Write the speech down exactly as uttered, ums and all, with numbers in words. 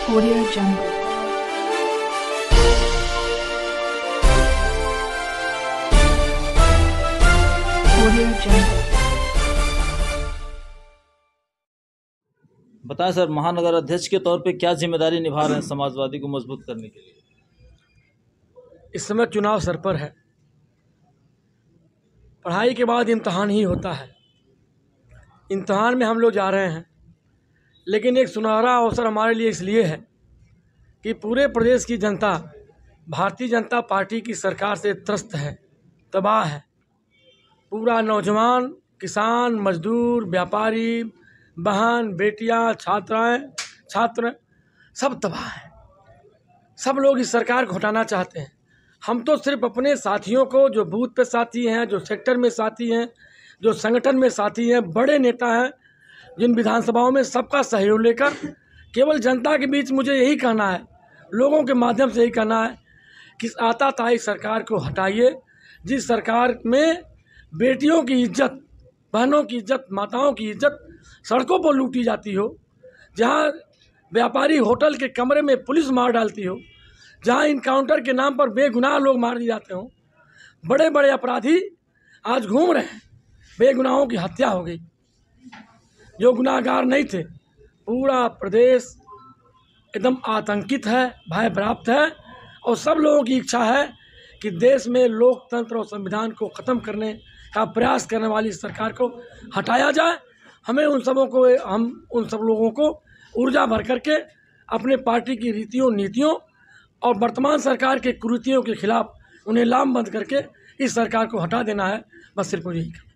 Audio Jungle. Audio Jungle. बताएं sir, महानगर अध्यक्ष के तौर पे क्या जिम्मेदारी निभा रहे हैं समाजवादी को मजबूत करने के लिए? इस समय चुनाव सर पर है। पढ़ाई के बाद इम्तहान ही होता है। इम्तहान में हम लोग जा रहे हैं, लेकिन एक सुनहरा अवसर हमारे लिए इसलिए है कि पूरे प्रदेश की जनता भारतीय जनता पार्टी की सरकार से त्रस्त है, तबाह है। पूरा नौजवान, किसान, मजदूर, व्यापारी, बहन, बेटियां, छात्राएं, छात्र सब तबाह हैं। सब लोग इस सरकार को हटाना चाहते हैं। हम तो सिर्फ अपने साथियों को, जो बूथ पे साथी हैं, जो सेक्टर में साथी हैं, जो संगठन में साथी हैं, बड़े नेता हैं, जिन विधानसभाओं में, सबका सहयोग लेकर केवल जनता के बीच मुझे यही कहना है, लोगों के माध्यम से यही कहना है कि आताताई सरकार को हटाइए। जिस सरकार में बेटियों की इज्जत, बहनों की इज्जत, माताओं की इज्जत सड़कों पर लूटी जाती हो, जहाँ व्यापारी होटल के कमरे में पुलिस मार डालती हो, जहाँ इनकाउंटर के नाम पर बेगुनाह लोग मार दिए जाते हों, बड़े बड़े अपराधी आज घूम रहे हैं, बेगुनाहों की हत्या हो गई, जो गुनाहगार नहीं थे। पूरा प्रदेश एकदम आतंकित है, भय प्राप्त है, और सब लोगों की इच्छा है कि देश में लोकतंत्र और संविधान को ख़त्म करने का प्रयास करने वाली सरकार को हटाया जाए। हमें उन सबों को हम उन सब लोगों को ऊर्जा भर करके अपने पार्टी की रीतियों, नीतियों और वर्तमान सरकार के कुरीतियों के खिलाफ उन्हें लामबंद करके इस सरकार को हटा देना है। बस सिर्फ यही।